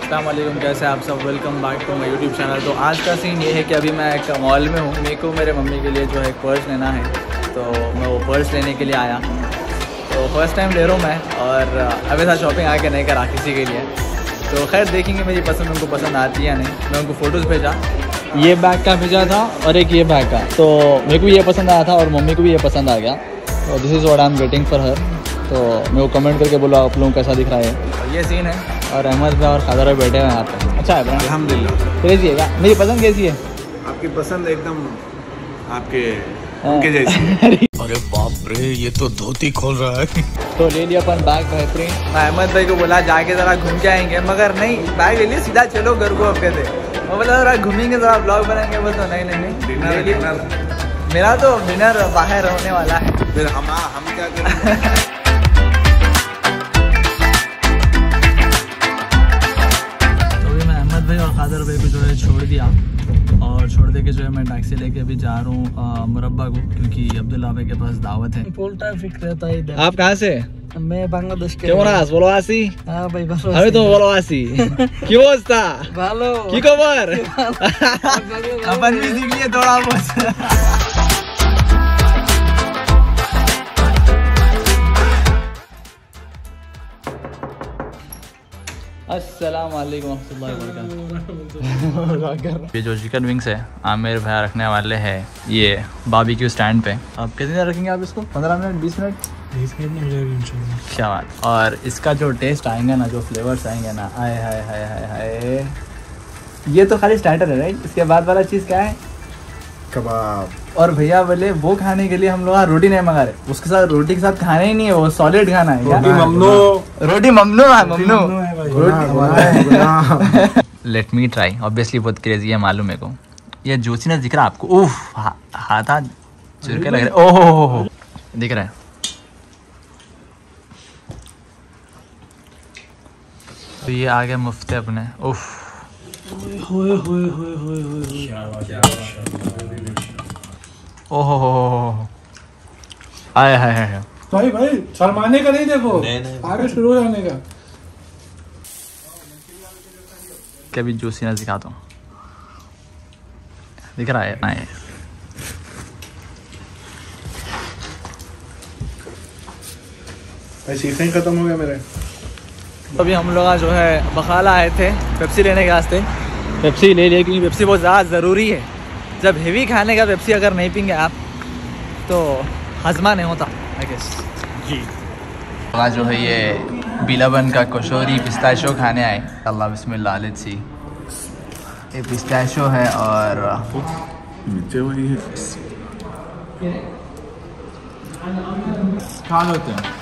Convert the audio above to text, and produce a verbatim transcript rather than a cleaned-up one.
अस्सलाम वालेकुम, कैसे आप सब। Welcome back to my YouTube channel. तो आज का सीन ये है कि अभी मैं एक मॉल में हूँ। मेरे को मेरे मम्मी के लिए जो है पर्स लेना है, तो मैं वो पर्स लेने के लिए आया। तो फर्स्ट टाइम ले रहा हूँ मैं, और अभी था शॉपिंग आके नहीं करा किसी के लिए। तो खैर देखेंगे मेरी पसंद उनको पसंद आती है या नहीं। मैं उनको फ़ोटोज़ भेजा, ये बैग का भेजा था और एक ये बैग का। तो मेरे को ये पसंद आया था और मम्मी को भी ये पसंद आ गया। तो this is what I am waiting for her. तो मेरे को कमेंट करके बोलो आप लोगों को कैसा दिख रहा है। ये सीन है और अहमद भाई और खादर भाई बैठे हुए हैं यहाँ पे। अच्छा है अल्हम्दुलिल्लाह। कैसी है? मेरी पसंद कैसी है? आपकी पसंद एकदम आपके उनके जैसी। अरे बाप रे, ये तो धोती खोल रहा है। तो ले लिया अपन बैग बेहतरीन। मैं अहमद भाई को बोला जाके ज़रा घूम के आएंगे, मगर नहीं, बैग ले लिया सीधा चलो घर को। अब कहते मैं बोला ज़रा घूमेंगे, ज़रा ब्लॉग बनाएंगे। बोल तो नहीं नहीं नहीं डिनर डिनर मेरा तो डिनर बाहर होने वाला है। फिर हम हम क्या करेंगे? भाई और खादर भाई को जो है छोड़ दिया, और छोड़ दे के जो है मैं टैक्सी लेके अभी जा रहा हूँ मुरब्बा को, क्योंकि अब्दुल्ला भाई के पास दावत है। फुल ट्रैफिक रहता है इधर। आप कहाँ से? मैं बांग्लादेश के। क्यों ना बोलवासी? हाँ भाई बस। अभी तो बोलवासी क्यों होता? भालो की खबर? अपन भी सीख लिए थोड़ा बहुत। अस्सलाम वालेकुम वरहमतुल्लाह। ये जो चिकन विंग्स है आमिर भाई रखने वाले हैं ये बारबेक्यू स्टैंड पे। अब कितनी देर रखेंगे आप इसको? पंद्रह मिनट बीस मिनट बीस मिनट क्या बात। और इसका जो टेस्ट आएंगे ना, जो फ्लेवर्स आएंगे ना, आए हाय हाय हाय हाय। ये तो खाली स्टार्टर है राइट? इसके बाद वाला चीज़ क्या है? कबाब। और भैया बोले वो खाने के लिए हम लोग रोटी नहीं मंगा रहे, उसके साथ रोटी के साथ खाना ही नहीं है, वो सॉलिड खाना है। रोटी ममनू। रोटी ममनू है, ममनू। Let me try. ऑब्वियसली बहुत क्रेजी है, मालूम है को। ये जूसीनेस दिख रहा है आपको? उफ, हाथ हाथ चुरके लग रहे। ओहो दिख रहा है। तो ये आ गया मुफ्त अपने। उफ होए होए होए होए होए। ओहो हो हो आए हाय हाय। भाई भाई शर्माने का नहीं, देखो आगे शुरू हो जाने का। कभी जूसीनेस दिखाता हूँ, दिख रहा है? आए शीशे खत्म हो गया मेरे। अभी हम लोग जो है बखाला आए थे पेप्सी लेने के वास्ते। पेप्सी ले लिए क्योंकि पेप्सी बहुत ज़्यादा ज़रूरी है। जब हेवी खाने का पेप्सी अगर नहीं पीएंगे आप तो हजमा नहीं होता आई गेस जी। आज जो है ये बिलावन का कचौरी पिस्ताशो खाने आए। अल्लाह बिस्मिल्लाह लेट्स सी। ये पिस्ताशो है और नीचे वही है। खा लेते हैं।